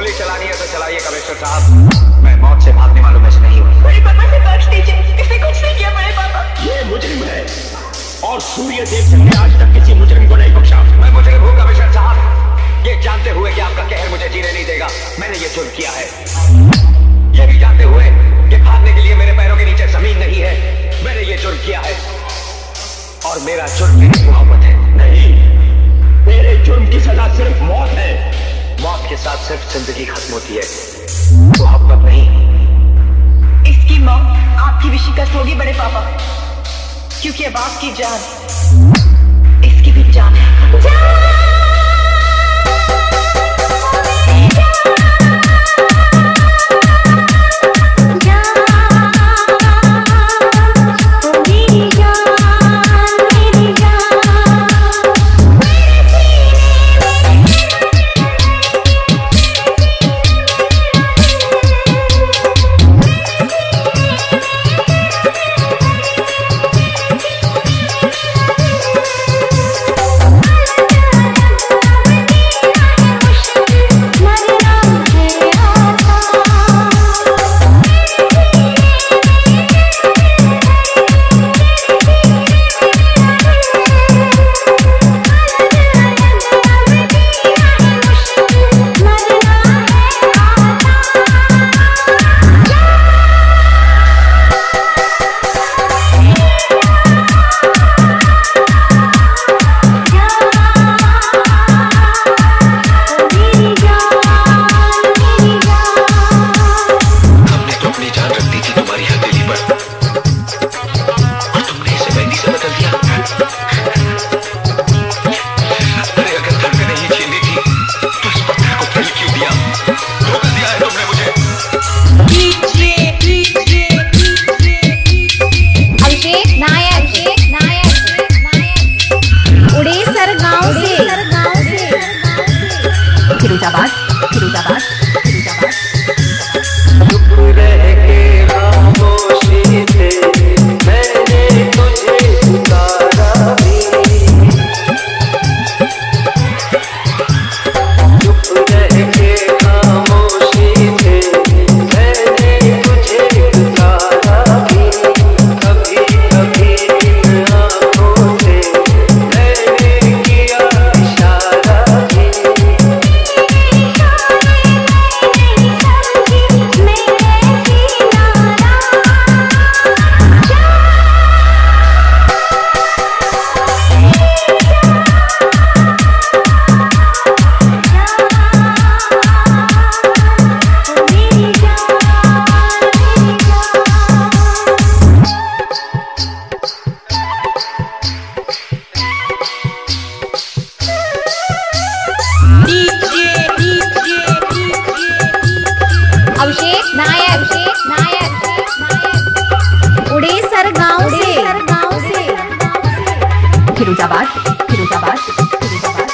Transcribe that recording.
गोली चलानी है तो चलाइए कमिश्नर साहब, मैं मौत से भागने वालों में से नहीं हूँ। बड़े पापा से बख्श दीजिए, इसने कुछ नहीं किया बड़े पापा। ये मुजरिम है और सूर्य देव ने आज तक किसी मुजरिम को नहीं बख्शा। मैं मुजरिम हूँ कमिश्नर साहब, ये जानते हुए कि आपका कहर मुझे जीने नहीं देगा, मैंने ये जुर्म किया है। ये भी जानते हुए कि भागने के लिए मेरे पैरों के नीचे जमीन नहीं है, मैंने ये जुर्म किया है। और मेरा जुर्म मेरी मोहब्बत है। नहीं, तेरे जुर्म की सजा सिर्फ मौत है। मौत के साथ सिर्फ जिंदगी खत्म होती है, मोहब्बत नहीं। इसकी मौत आपकी भी शिकस्त होगी बड़े पापा, क्योंकि अब आपकी जान इसकी भी जान है। फिरोजाबाद फिरोजाबाद फिरोजाबाद। चुप रह के खामोशी से मैंने तुझे पुकारा भी। चुप रह के खामोशी से मैंने तुझे पुकारा भी। कभी कभी इन आँखों से मैंने किया इशारा भी। अभिषेक नायक उड़ेसर गांव से फिरोजाबाद फिरोजाबाद फिरोजाबाद।